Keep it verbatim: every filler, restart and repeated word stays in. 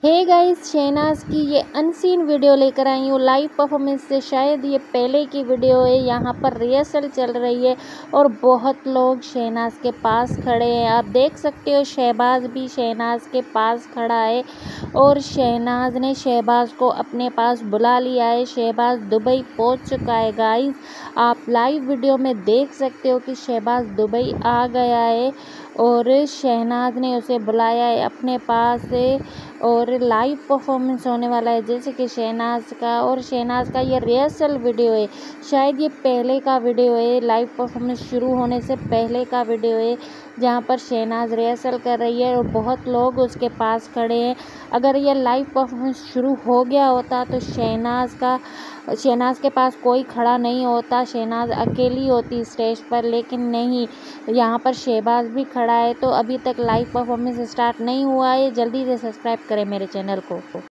Hey guys, Shehnaaz की ये unseen video लेकर आई हूँ लाइव परफॉर्मेंस से। शायद ये पहले की वीडियो है। यहाँ पर रिहर्सल चल रही है और बहुत लोग शहनाज के पास खड़े हैं। आप देख सकते हो शहबाज भी शहनाज के पास खड़ा है और शहनाज ने शहबाज को अपने पास बुला लिया है। शहबाज दुबई पहुँच चुका है गाइस। आप लाइव वीडियो में देख सकते हो कि शहबाज दुबई आ गया है और शहनाज ने उसे बुलाया है अपने पास से और लाइव परफॉर्मेंस होने वाला है जैसे कि शहनाज का। और शहनाज का ये रिहर्सल वीडियो है। शायद ये पहले का वीडियो है, लाइव परफॉर्मेंस शुरू होने से पहले का वीडियो है, जहाँ पर शहनाज रिहर्सल कर रही है और बहुत लोग उसके पास खड़े हैं। अगर ये लाइव परफॉर्मेंस शुरू हो गया होता तो शहनाज का शहनाज के पास कोई खड़ा नहीं होता, शहनाज अकेली होती स्टेज पर, लेकिन नहीं, यहाँ पर शहबाज भी खड़ा है। तो अभी तक लाइव परफॉर्मेंस स्टार्ट नहीं हुआ है। जल्दी से सब्सक्राइब करें मेरे चैनल को।